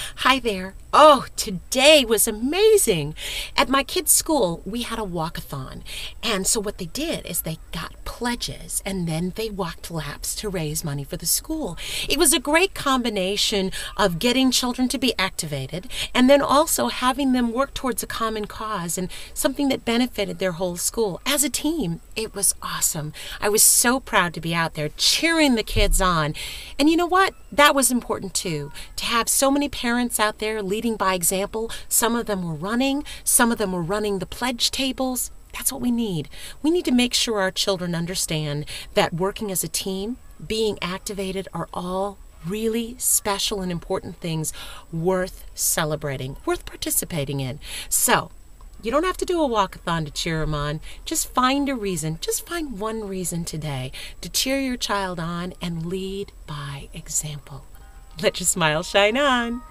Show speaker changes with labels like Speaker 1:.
Speaker 1: Hi there. Oh, today was amazing. At my kids' school, we had a walkathon. And so what they did is they got pledges and then they walked laps to raise money for the school. It was a great combination of getting children to be activated and then also having them work towards a common cause and something that benefited their whole school. As a team, it was awesome. I was so proud to be out there cheering the kids on. And you know what? That was important too, to have so many parents out there leading by example. Some of them were running, some of them were running the pledge tables. That's what we need. We need to make sure our children understand that working as a team, being activated are all really special and important things worth celebrating, worth participating in. So, you don't have to do a walkathon to cheer them on. Just find a reason, just find one reason today to cheer your child on and lead by example. Let your smile shine on.